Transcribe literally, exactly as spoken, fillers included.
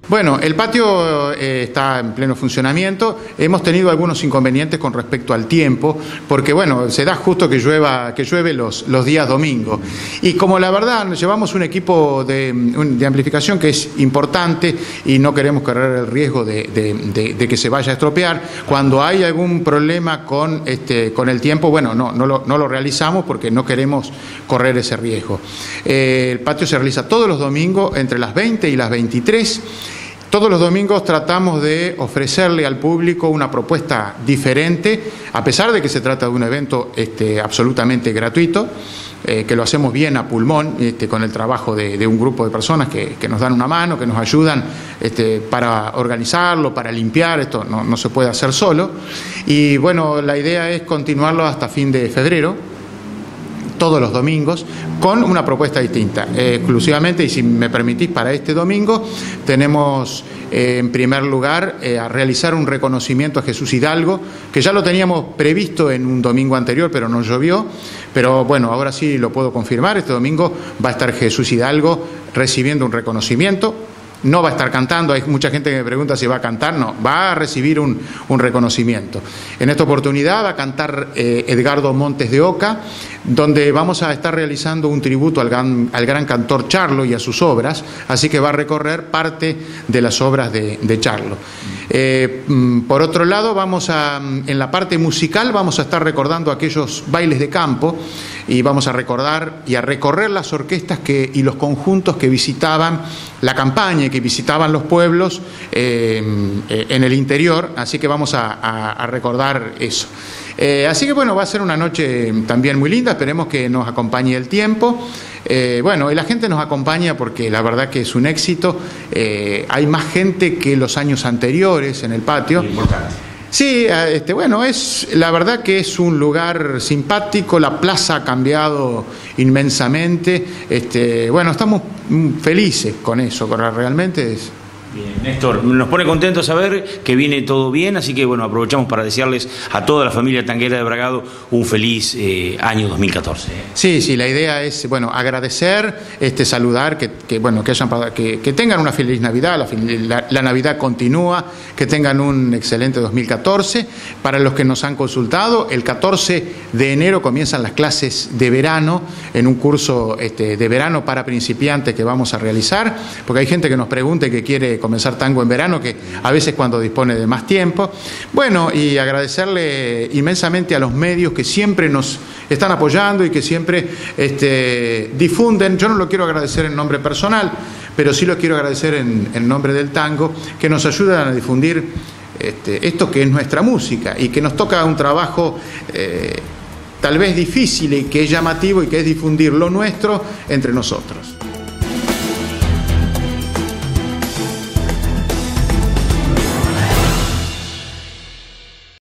Bueno, el patio eh, está en pleno funcionamiento. Hemos tenido algunos inconvenientes con respecto al tiempo, porque bueno, se da justo que llueva, que llueve los, los días domingos. Y como la verdad llevamos un equipo de, de amplificación que es importante y no queremos correr el riesgo de, de, de, de que se vaya a estropear, cuando hay algún problema con, este, con el tiempo, bueno, no, no, lo, no lo realizamos porque no queremos correr ese riesgo. Eh, el patio se realiza todos los domingos entre las veinte y las veintitrés. Todos los domingos tratamos de ofrecerle al público una propuesta diferente, a pesar de que se trata de un evento este, absolutamente gratuito, eh, que lo hacemos bien a pulmón, este, con el trabajo de, de un grupo de personas que, que nos dan una mano, que nos ayudan este, para organizarlo, para limpiar, esto no, no se puede hacer solo. Y bueno, la idea es continuarlo hasta fin de febrero, todos los domingos, con una propuesta distinta. Eh, exclusivamente, y si me permitís, para este domingo tenemos eh, en primer lugar eh, a realizar un reconocimiento a Jesús Hidalgo, que ya lo teníamos previsto en un domingo anterior, pero no llovió. Pero bueno, ahora sí lo puedo confirmar, este domingo va a estar Jesús Hidalgo recibiendo un reconocimiento. No va a estar cantando, hay mucha gente que me pregunta si va a cantar, no, va a recibir un, un reconocimiento. En esta oportunidad va a cantar eh, Edgardo Montes de Oca, donde vamos a estar realizando un tributo al gran, al gran cantor Charlo y a sus obras, así que va a recorrer parte de las obras de, de Charlo. Eh, por otro lado, vamos a, en la parte musical vamos a estar recordando aquellos bailes de campo y vamos a recordar y a recorrer las orquestas que, y los conjuntos que visitaban la campaña y que visitaban los pueblos eh, en el interior, así que vamos a, a, a recordar eso. Eh, así que bueno, va a ser una noche también muy linda, esperemos que nos acompañe el tiempo. Eh, bueno, y la gente nos acompaña porque la verdad que es un éxito, eh, hay más gente que los años anteriores en el patio. Sí, este, bueno, es, la verdad que es un lugar simpático, la plaza ha cambiado inmensamente, este, bueno, estamos felices con eso, realmente es... Bien, Néstor, nos pone contentos saber que viene todo bien, así que bueno, aprovechamos para desearles a toda la familia tanguera de Bragado un feliz eh, año dos mil catorce. Sí, sí, la idea es, bueno, agradecer, este, saludar, que, que bueno, que, hayan, que, que tengan una feliz Navidad, la, la, la Navidad continúa, que tengan un excelente dos mil catorce. Para los que nos han consultado, el catorce de enero comienzan las clases de verano, en un curso este, de verano para principiantes que vamos a realizar, porque hay gente que nos pregunta y que quiere comenzar tango en verano, que a veces cuando dispone de más tiempo. Bueno, y agradecerle inmensamente a los medios que siempre nos están apoyando y que siempre este, difunden. Yo no lo quiero agradecer en nombre personal, pero sí lo quiero agradecer en, en nombre del tango, que nos ayudan a difundir este, esto que es nuestra música y que nos toca un trabajo eh, tal vez difícil y que es llamativo y que es difundir lo nuestro entre nosotros.